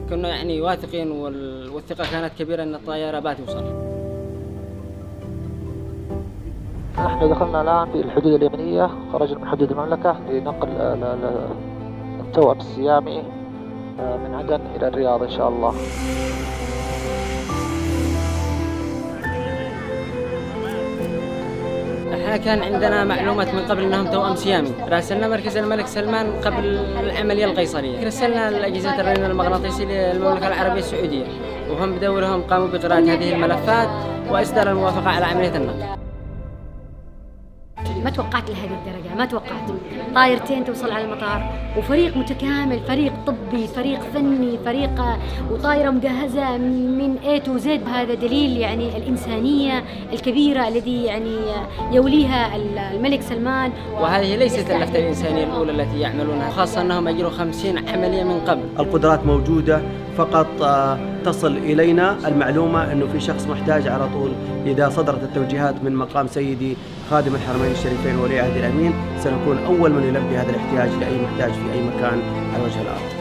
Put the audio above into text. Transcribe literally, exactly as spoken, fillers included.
كنا يعني واثقين والثقة كانت كبيرة أن الطائرة باتوصل. نحن دخلنا الآن في الحدود اليمنية، خرجنا من حدود المملكة لنقل التوأم السيامي من عدن إلى الرياض إن شاء الله. احنا كان عندنا معلومات من قبل انهم توأم سيامي، راسلنا مركز الملك سلمان قبل العملية القيصرية، رسلنا الأجهزة الرنين المغناطيسي للمملكة العربية السعودية، وهم بدورهم قاموا بقراءة هذه الملفات وإصدار الموافقة على عملية النقل. ما توقعت لهذه الدرجة، ما توقعت طائرتين توصل على المطار وفريق متكامل، فريق طبي، فريق فني، فريق وطائرة مجهزة من A to Z. هذا دليل يعني الإنسانية الكبيرة الذي يعني يوليها الملك سلمان. وهذه ليست اللفتة الإنسانية الأولى التي يعملونها، خاصة أنهم أجروا خمسين عملية من قبل. القدرات موجودة، فقط تصل إلينا المعلومة أنه في شخص محتاج على طول. إذا صدرت التوجيهات من مقام سيدي خادم الحرمين الشريفين ولي عهد الأمين، سنكون أول من يلبي هذا الاحتياج لأي محتاج في أي مكان على وجه الأرض.